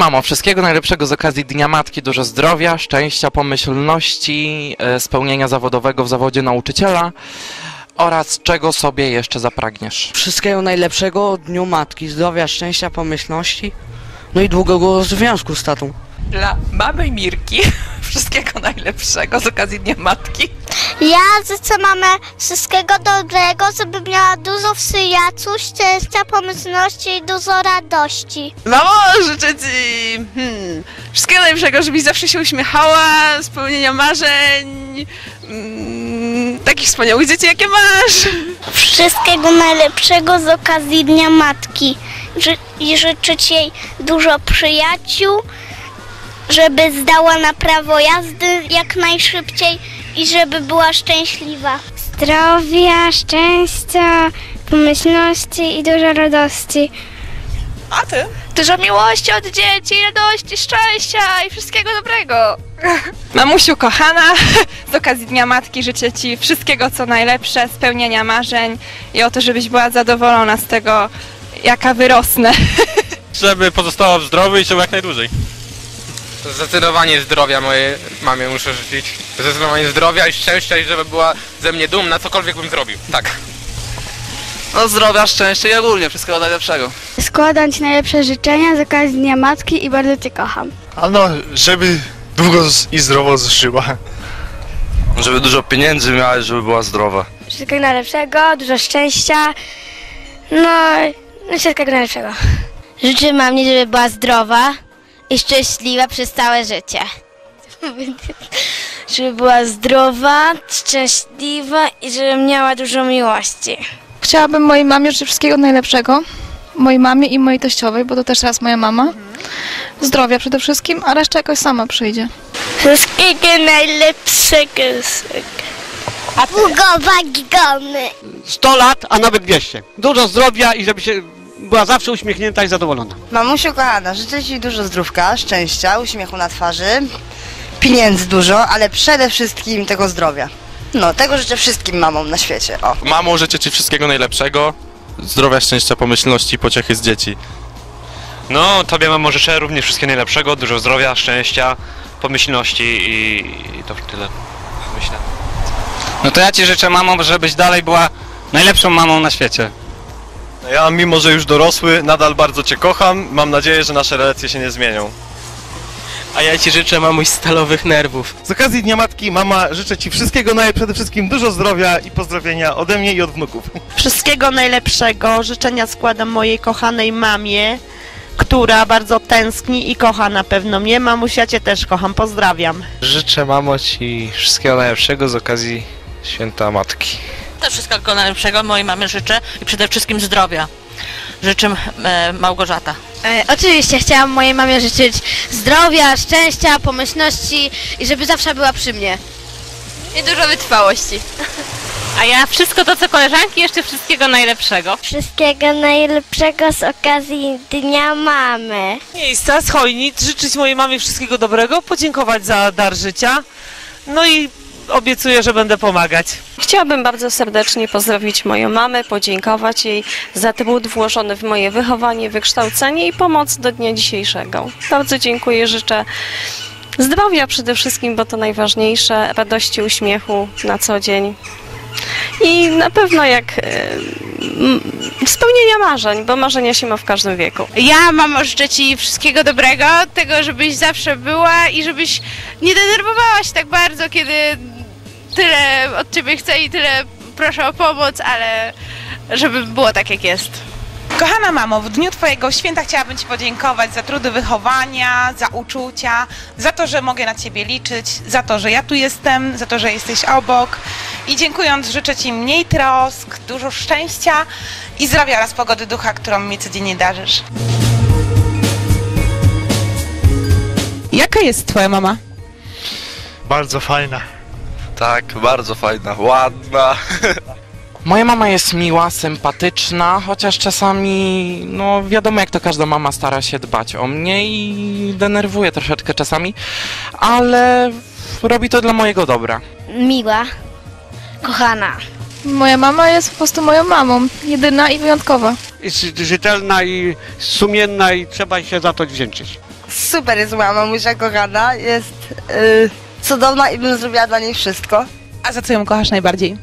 mamo, wszystkiego najlepszego z okazji Dnia Matki, dużo zdrowia, szczęścia, pomyślności, spełnienia zawodowego w zawodzie nauczyciela oraz czego sobie jeszcze zapragniesz. Wszystkiego najlepszego o Dniu Matki, zdrowia, szczęścia, pomyślności, no i długiego związku z tatą. Dla mamy Mirki wszystkiego najlepszego z okazji Dnia Matki. Ja życzę mamę wszystkiego dobrego, żeby miała dużo przyjaciół, szczęścia, pomyślności i dużo radości. Mamo, życzę ci wszystkiego najlepszego, żebyś zawsze się uśmiechała, spełnienia marzeń, takich wspaniałych dzieci, jakie masz. Wszystkiego najlepszego z okazji Dnia Matki i życzę jej dużo przyjaciół, żeby zdała na prawo jazdy jak najszybciej i żeby była szczęśliwa. Zdrowia, szczęścia, pomyślności i dużo radości. A ty? Dużo miłości od dzieci, radości, szczęścia i wszystkiego dobrego. Mamusiu kochana, z okazji Dnia Matki życzę ci wszystkiego co najlepsze, spełnienia marzeń i o to, żebyś była zadowolona z tego, jaka wyrosnę. Żeby pozostała zdrowa i żyła jak najdłużej. Zdecydowanie zdrowia mojej mamie muszę życzyć. Zdecydowanie zdrowia i szczęścia i żeby była ze mnie dumna, cokolwiek bym zrobił. Tak. No zdrowia, szczęścia i ogólnie wszystkiego najlepszego. Składam ci najlepsze życzenia z okazji Dnia Matki i bardzo cię kocham. A no, żeby długo i zdrowo żyła. Żeby dużo pieniędzy miała i żeby była zdrowa. Wszystkiego najlepszego, dużo szczęścia, no wszystkiego najlepszego. Życzę mamie, żeby była zdrowa i szczęśliwa przez całe życie. Żeby była zdrowa, szczęśliwa i żeby miała dużo miłości. Chciałabym mojej mamie życzyć wszystkiego najlepszego. Mojej mamie i mojej teściowej, bo to też raz moja mama. Zdrowia przede wszystkim, a reszta jakoś sama przyjdzie. Wszystkiego najlepszego. A długo gomy. 100 lat, a nawet 200. Dużo zdrowia i żeby się była zawsze uśmiechnięta i zadowolona. Mamusiu kochana, życzę ci dużo zdrówka, szczęścia, uśmiechu na twarzy, pieniędzy dużo, ale przede wszystkim tego zdrowia. No, tego życzę wszystkim mamom na świecie. O. Mamo, życzę ci wszystkiego najlepszego, zdrowia, szczęścia, pomyślności i pociechy z dzieci. No, tobie mamo życzę również wszystkiego najlepszego, dużo zdrowia, szczęścia, pomyślności i to tyle, myślę. No to ja ci życzę, mamo, żebyś dalej była najlepszą mamą na świecie. Ja, mimo że już dorosły, nadal bardzo cię kocham. Mam nadzieję, że nasze relacje się nie zmienią. A ja ci życzę, mamuś, stalowych nerwów. Z okazji Dnia Matki, mama, życzę ci wszystkiego przede wszystkim dużo zdrowia i pozdrowienia ode mnie i od wnuków. Wszystkiego najlepszego, życzenia składam mojej kochanej mamie, która bardzo tęskni i kocha na pewno mnie. Mamuś, ja cię też kocham, pozdrawiam. Życzę, mamo, ci wszystkiego najlepszego z okazji Święta Matki. Też wszystkiego najlepszego mojej mamie życzę i przede wszystkim zdrowia. Życzę Małgorzata. Oczywiście chciałam mojej mamie życzyć zdrowia, szczęścia, pomyślności i żeby zawsze była przy mnie. I dużo wytrwałości. A ja wszystko to co koleżanki, jeszcze wszystkiego najlepszego. Wszystkiego najlepszego z okazji Dnia Mamy. Miejsca z Chojnic, życzyć mojej mamie wszystkiego dobrego, podziękować za dar życia, no i obiecuję, że będę pomagać. Chciałabym bardzo serdecznie pozdrowić moją mamę, podziękować jej za trud włożony w moje wychowanie, wykształcenie i pomoc do dnia dzisiejszego. Bardzo dziękuję, życzę zdrowia przede wszystkim, bo to najważniejsze, radości, uśmiechu na co dzień. I na pewno spełnienia marzeń, bo marzenia się ma w każdym wieku. Ja, mamo, życzę ci wszystkiego dobrego, tego, żebyś zawsze była i żebyś nie denerwowała się tak bardzo, kiedy tyle od ciebie chcę i tyle proszę o pomoc, ale żeby było tak, jak jest. Kochana mamo, w dniu twojego święta chciałabym ci podziękować za trudy wychowania, za uczucia, za to, że mogę na ciebie liczyć, za to, że ja tu jestem, za to, że jesteś obok. I dziękując życzę ci mniej trosk, dużo szczęścia i zdrowia oraz pogody ducha, którą mi codziennie darzysz. Jaka jest twoja mama? Bardzo fajna. Tak, bardzo fajna, ładna. Moja mama jest miła, sympatyczna, chociaż czasami, no wiadomo jak to każda mama stara się dbać o mnie i denerwuje troszeczkę czasami, ale robi to dla mojego dobra. Miła, kochana. Moja mama jest po prostu moją mamą, jedyna i wyjątkowa. Jest rzetelna i sumienna i trzeba się za to wdzięczyć. super jest moja mamusia kochana, jest cudowna i bym zrobiła dla niej wszystko. A za co ją kochasz najbardziej?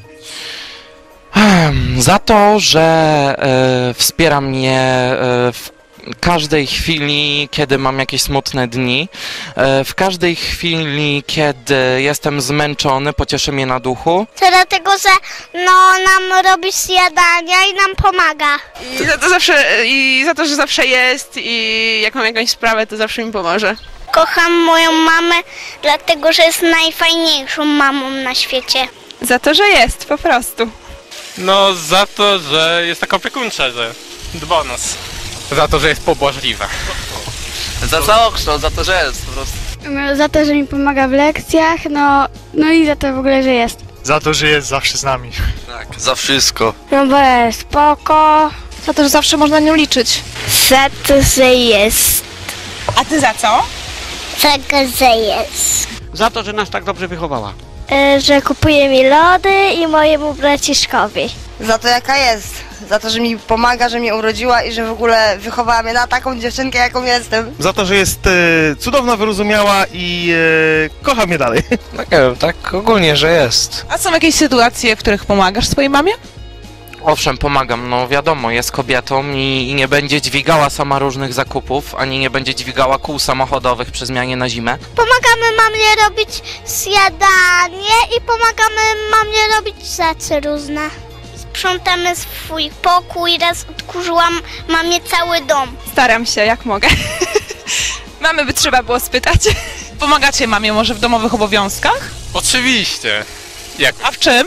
Za to, że wspiera mnie w każdej chwili, kiedy mam jakieś smutne dni, w każdej chwili, kiedy jestem zmęczony, pocieszy mnie na duchu. To dlatego, że nam robi śniadania i nam pomaga. I za to, że zawsze jest i jak mam jakąś sprawę, to zawsze mi pomoże. Kocham moją mamę, dlatego że jest najfajniejszą mamą na świecie. Za to, że jest, po prostu. No za to, że jest taka opiekuńcza, że dba o nas. Za to, że jest pobłażliwa. Za całokształt, za to, że jest po prostu. Za to, że mi pomaga w lekcjach, no i za to w ogóle, że jest. Za to, że jest zawsze z nami. Tak, za wszystko. No bo jest spoko. Za to, że zawsze można nią liczyć. Za to, że jest. A ty za co? Za to, że jest. Za to, że nas tak dobrze wychowała. Że kupuje mi lody i mojemu braciszkowi. Za to jaka jest, za to, że mi pomaga, że mnie urodziła i że w ogóle wychowała mnie na taką dziewczynkę, jaką jestem. Za to, że jest cudowna, wyrozumiała i kocha mnie dalej. Tak ogólnie, że jest. A są jakieś sytuacje, w których pomagasz swojej mamie? Owszem, pomagam, no wiadomo, jest kobietą i nie będzie dźwigała sama różnych zakupów, ani nie będzie dźwigała kół samochodowych przy zmianie na zimę. Pomagamy mamie robić śniadanie i pomagamy mamie robić rzeczy różne. Sprzątamy swój pokój, raz odkurzyłam mamie cały dom. Staram się, jak mogę. Mamy by trzeba było spytać. Pomagacie mamie może w domowych obowiązkach? Oczywiście. Jak? A w czym?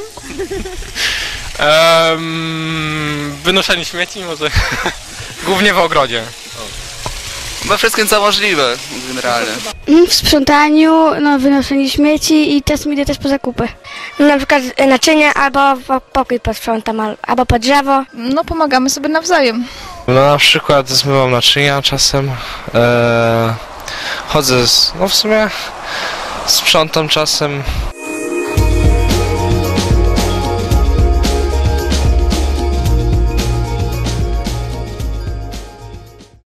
Wynoszenie śmieci może. Głównie w ogrodzie. We wszystkim co możliwe, generalnie. W sprzątaniu, wynoszeniu śmieci i czasem idę też po zakupy. Na przykład naczynia albo pokój posprzątam, albo po drzewo. No pomagamy sobie nawzajem. No na przykład zmywam naczynia czasem, chodzę, w sumie sprzątam czasem.